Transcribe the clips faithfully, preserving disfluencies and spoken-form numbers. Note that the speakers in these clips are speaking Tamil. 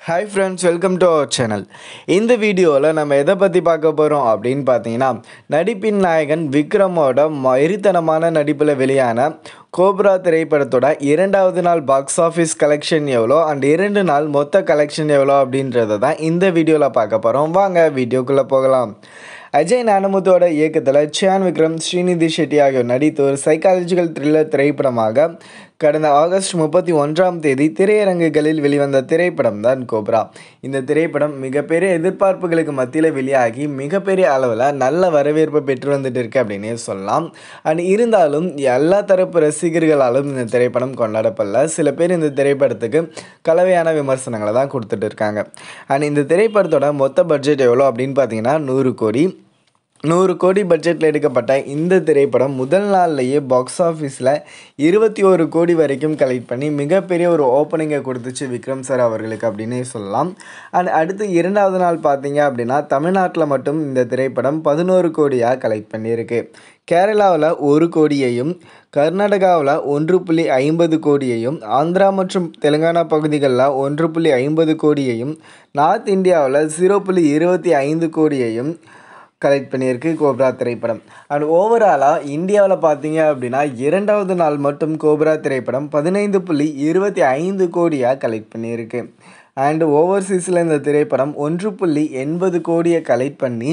Hi friends, welcome to our channel. இந்த வீடியோவில் நம்ம எதை பற்றி பார்க்க போகிறோம் அப்படின்னு பார்த்தீங்கன்னா, நடிப்பின் நாயகன் விக்ரமோட மரித்தனமான நடிப்பில் வெளியான கோப்ரா திரைப்படத்தோட இரண்டாவது நாள் பாக்ஸ் ஆஃபீஸ் கலெக்ஷன் எவ்வளோ அண்ட் இரண்டு நாள் மொத்த கலெக்ஷன் எவ்வளோ அப்படின்றத தான் இந்த வீடியோவில் பார்க்க போகிறோம். வாங்க வீடியோக்குள்ளே போகலாம். அஜய் ஞானமுத்தோட இயக்கத்தில் சியான் விக்ரம், ஸ்ரீநிதி ஷெட்டி ஆகியோர் நடித்த ஒரு சைக்காலஜிக்கல் த்ரில்லர் திரைப்படமாக கடந்த ஆகஸ்ட் முப்பத்தி ஒன்றாம் தேதி திரையரங்குகளில் வெளிவந்த திரைப்படம் தான் கோப்ரா. இந்த திரைப்படம் மிகப்பெரிய எதிர்பார்ப்புகளுக்கு மத்தியில் வெளியாகி மிகப்பெரிய அளவில் நல்ல வரவேற்பு பெற்று வந்துட்டு இருக்கு அப்படின்னே சொல்லலாம். அண்ட் இருந்தாலும் எல்லா தரப்பு ரசிகர்களாலும் இந்த திரைப்படம் கொண்டாடப்படல. சில பேர் இந்த திரைப்படத்துக்கு கலவையான விமர்சனங்களை தான் கொடுத்துட்டு இருக்காங்க. அண்ட் இந்த திரைப்படத்தோட மொத்த பட்ஜெட் எவ்வளோ அப்படின்னு பார்த்தீங்கன்னா நூறு கோடி நூறு கோடி பட்ஜெட்டில் எடுக்கப்பட்ட இந்த திரைப்படம் முதல் நாள்லேயே பாக்ஸ் ஆஃபீஸில் இருபத்தி ஒரு கோடி வரைக்கும் கலெக்ட் பண்ணி மிகப்பெரிய ஒரு ஓப்பனிங்கை கொடுத்துச்சு விக்ரம் சார் அவர்களுக்கு அப்படின்னே சொல்லலாம். அண்ட் அடுத்து இரண்டாவது நாள் பார்த்தீங்க அப்படின்னா தமிழ்நாட்டில் மட்டும் இந்த திரைப்படம் பதினோரு கோடியாக கலெக்ட் பண்ணியிருக்கு. கேரளாவில் ஒரு கோடியையும், கர்நாடகாவில் ஒன்று புள்ளி ஐம்பது கோடியையும், ஆந்திரா மற்றும் தெலுங்கானா பகுதிகளில் ஒன்று புள்ளி ஐம்பது கோடியையும், நார்த் இந்தியாவில் ஜீரோ புள்ளி இருபத்தி ஐந்து கோடியையும் கலெக்ட் பண்ணியிருக்கு கோப்ரா திரைப்படம். அண்ட் ஓவராலாக இந்தியாவில் பார்த்தீங்க அப்படின்னா இரண்டாவது நாள் மட்டும் கோப்ரா திரைப்படம் பதினைந்து புள்ளி இருபத்தி ஐந்து கோடியாக கலெக்ட் பண்ணியிருக்கு. அண்ட் ஓவர்சீஸில் இந்த திரைப்படம் ஒன்று புள்ளி எண்பது கோடியை கலெக்ட் பண்ணி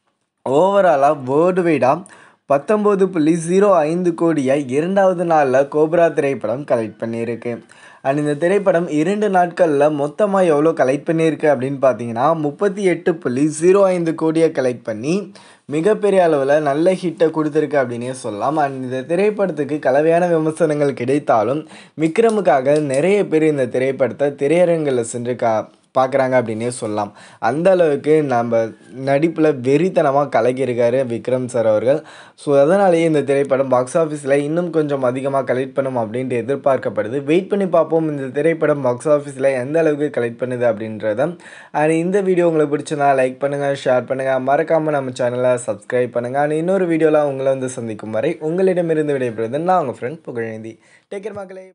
ஓவராலாக வேர்ல்டு வைடாக பத்தொம்போது புள்ளி ஜீரோ ஐந்து கோடியை இரண்டாவது நாளில் கோப்ரா திரைப்படம் கலெக்ட் பண்ணியிருக்கு. அண்ட் இந்த திரைப்படம் இரண்டு நாட்களில் மொத்தமாக எவ்வளோ கலெக்ட் பண்ணியிருக்கு அப்படின்னு பார்த்தீங்கன்னா முப்பத்தி எட்டு புள்ளி ஜீரோ ஐந்து கோடியை கலெக்ட் பண்ணி மிகப்பெரிய அளவில் நல்ல ஹிட்டை கொடுத்துருக்கு அப்படின்னே சொல்லலாம். அண்ட் இந்த திரைப்படத்துக்கு கலவையான விமர்சனங்கள் கிடைத்தாலும் விக்ரமுக்காக நிறைய பேர் இந்த திரைப்படத்தை திரையரங்கில் சென்று கா பார்க்குறாங்க அப்படின்னே சொல்லலாம். அந்த அளவுக்கு நம்ம நடிப்பில் வெறித்தனமாக கலக்கியிருக்காரு விக்ரம் சார் அவர்கள். ஸோ அதனாலேயே இந்த திரைப்படம் பாக்ஸ் ஆஃபீஸில் இன்னும் கொஞ்சம் அதிகமாக கலெக்ட் பண்ணும் அப்படின்ட்டு எதிர்பார்க்கப்படுது. வெயிட் பண்ணி பார்ப்போம் இந்த திரைப்படம் பாக்ஸ் ஆஃபீஸில் எந்த அளவுக்கு கலெக்ட் பண்ணுது அப்படின்றத. அண்ட் இந்த வீடியோ உங்களுக்கு பிடிச்சனா லைக் பண்ணுங்கள், ஷேர் பண்ணுங்கள், மறக்காமல் நம்ம சேனலை சப்ஸ்கிரைப் பண்ணுங்கள். அண்ட் இன்னொரு வீடியோவில் உங்களை வந்து சந்திக்கும் வரை உங்களிடமிருந்து விடைபெறுவது நான் உங்கள் ஃப்ரெண்ட் புகழேந்தி. டேக் கேர் மக்களே.